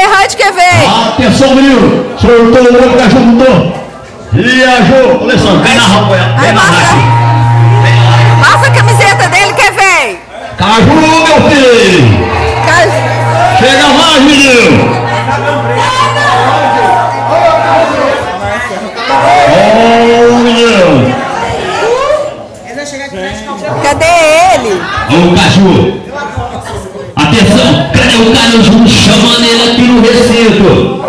errante que vem. Atenção, menino. Soltou o outro, Caju mudou. Viajou. Olha só, vem na rua. Aí mostra a camiseta dele que vem. Caju, meu filho. Chega mais, menino. Ô, menino. Cadê ele? Ô, Caju. Atenção, cadê o Caju chamando ele aqui no recinto?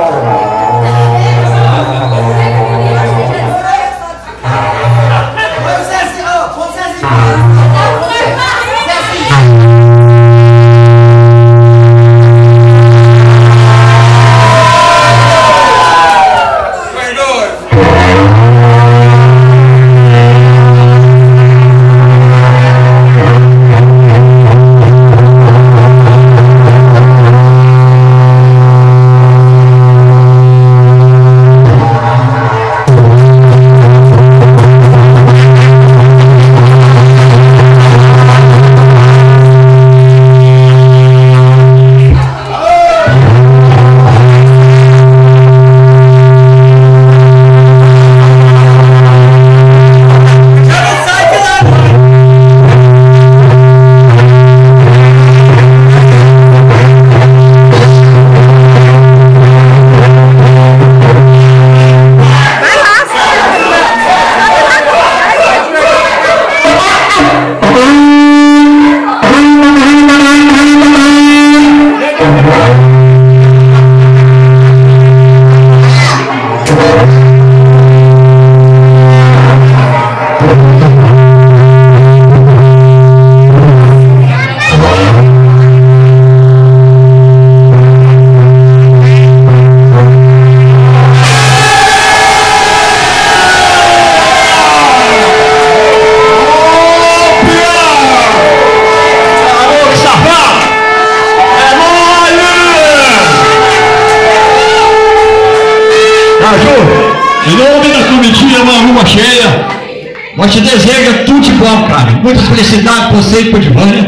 Em nome da comitiva, uma rua cheia, nós te desejamos tudo de bom, cara. Muita felicidade para você e para o Divânia.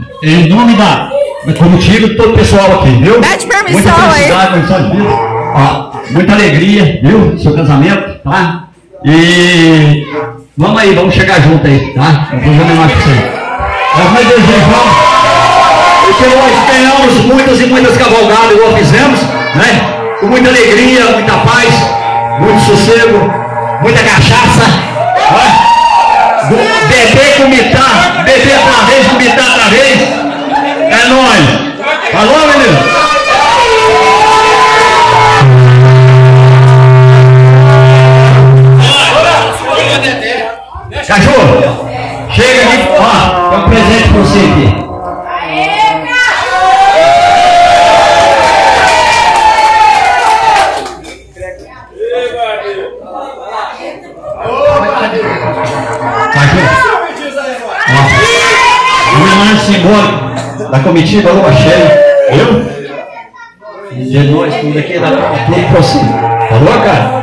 Em nome da comitiva, todo o pessoal aqui, viu? Pede permissão. Muita felicidade, muita vida. Ó, muita alegria, viu? Seu casamento, tá? E vamos aí, vamos chegar junto aí, tá? Eu vou fazer mais para você. Nós desejamos que nós tenhamos muitas e muitas cavalgadas, igual fizemos, né? Com muita alegria, muita paz, muito sossego, muita cachaça, né? Beber, comitar, beber outra vez, comitar outra vez. É nóis. Falou, menino? Cachorro, chega aqui, ó, é um presente pra você aqui. Simbólico da comitiva Lua Cheia, viu? De nós, tudo aqui, da tudo pra você. Falou, cara?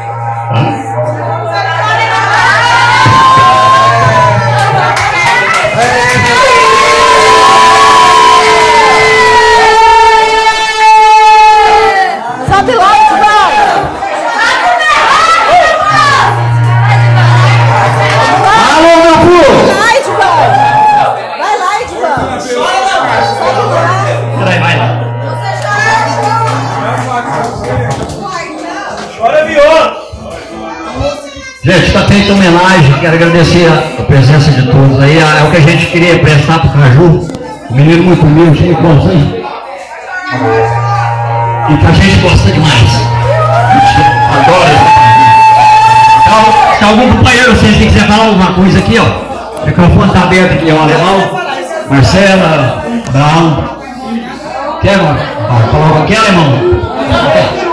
Sobe lá, alô, meu povo! Vai lá. Gente, está feita homenagem, quero agradecer a presença de todos aí, é o que a gente queria prestar para o Caju, um menino muito humilde, muito bonzinho, e que a gente gosta demais, adora. Se algum companheiro, vocês quiser falar alguma coisa aqui, ó, o microfone está aberto aqui, ó, Alemão, Marcela, Abraão. Quer, mano? Falar o que, alemão?